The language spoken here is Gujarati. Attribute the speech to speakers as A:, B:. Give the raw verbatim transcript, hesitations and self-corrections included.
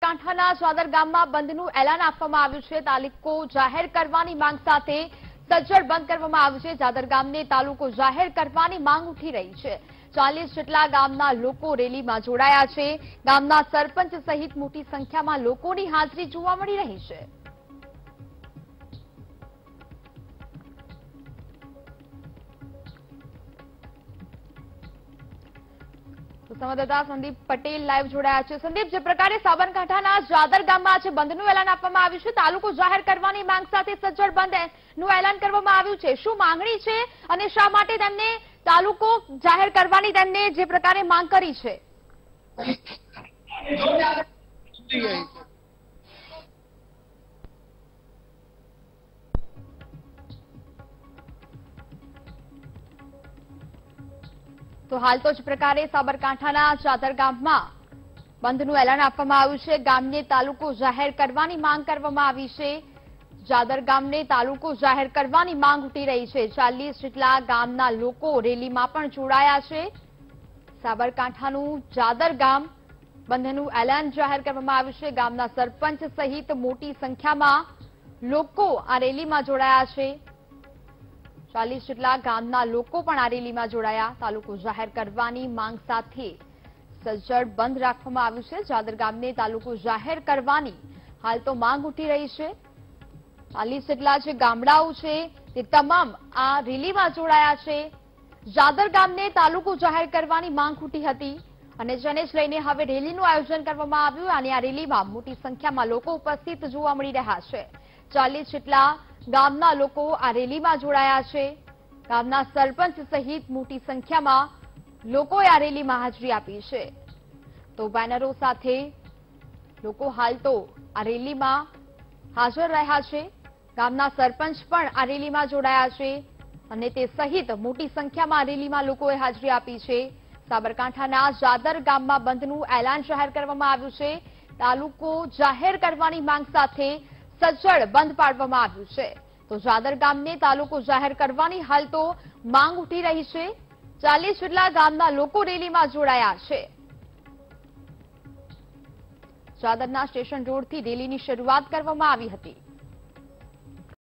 A: સાબરકાંઠાના જાદર ગામમાં બંધનું એલાન આપવામાં આવ્યું છે। તાલુકો જાહેર કરવાની માંગ સાથે સજ્જડ બંધ કરવામાં આવ્યું છે। જાદર ગામને તાલુકો જાહેર કરવાની માંગ ઉઠી રહી છે। ચાલીસ જેટલા ગામના લોકો રેલીમાં જોડાયા છે। ગામના સરપંચ સહિત મોટી સંખ્યામાં લોકોની હાજરી જોવા મળી રહી છે। સંવાદદાતા સંદીપ પટેલ લાઈવ જોડાયા છે। સંદીપ, જે પ્રકારે સાબરકાંઠાના જાદર ગામમાં આજે બંધનું એલાન આપવામાં આવ્યું છે, તાલુકો જાહેર કરવાની માંગ સાથે સજ્જડ બંધનું એલાન કરવામાં આવ્યું છે, શું માંગણી છે અને શા માટે તેમને તાલુકો જાહેર કરવાની તેમને જે પ્રકારે માંગ કરી છે? તો હાલ તો જ પ્રકારે સાબરકાંઠાના જાદર ગામમાં બંધનું એલાન આપવામાં આવ્યું છે। ગામને તાલુકો જાહેર કરવાની માંગ કરવામાં આવી છે। જાદર ગામને તાલુકો જાહેર કરવાની માંગ ઉઠી રહી છે। ચાલીસ જેટલા ગામના લોકો રેલીમાં પણ જોડાયા છે। સાબરકાંઠાનું જાદર ગામ બંધનું એલાન જાહેર કરવામાં આવ્યું છે। ગામના સરપંચ સહિત મોટી સંખ્યામાં લોકો આ રેલીમાં જોડાયા છે। ચાલીસ જેટલા ગામના લોકો પણ આ રેલીમાં જોડાયા। તાલુકો જાહેર કરવાની માંગ સાથે સજ્જડ બંધ રાખવામાં આવ્યું છે। જાદર ગામને તાલુકો જાહેર કરવાની હાલ તો માંગ ઉઠી રહી છે। ચાલીસ જેટલા જે ગામડાઓ છે તે તમામ આ રેલીમાં જોડાયા છે। જાદર ગામને તાલુકો જાહેર કરવાની માંગ ઉઠી હતી અને જેને જ લઈને હવે રેલીનું આયોજન કરવામાં આવ્યું અને આ રેલીમાં મોટી સંખ્યામાં લોકો ઉપસ્થિત જોવા મળી રહ્યા છે। ચાલીસ જેટલા ગામના લોકો આ રેલીમાં જોડાયા છે। ગામના સરપંચ સહિત મોટી સંખ્યામાં લોકોએ આ રેલીમાં હાજરી આપી છે। તો બેનરો સાથે લોકો હાલ તો આ રેલીમાં હાજર રહ્યા છે। ગામના સરપંચ પણ આ રેલીમાં જોડાયા છે અને તે સહિત મોટી સંખ્યામાં આ રેલીમાં લોકોએ હાજરી આપી છે। સાબરકાંઠાના જાદર ગામમાં બંધનું એલાન જાહેર કરવામાં આવ્યું છે। તાલુકો જાહેર કરવાની માંગ સાથે સજ્જડ બંધ પાડવામાં આવ્યું છે। તો જાદર ગામને તાલુકો જાહેર કરવાની હાલ તો માંગ ઉઠી રહી છે। ચાલીસ જેટલા ગામના લોકો રેલીમાં જોડાયા છે। જાદરના સ્ટેશન રોડથી રેલીની શરૂઆત કરવામાં આવી હતી।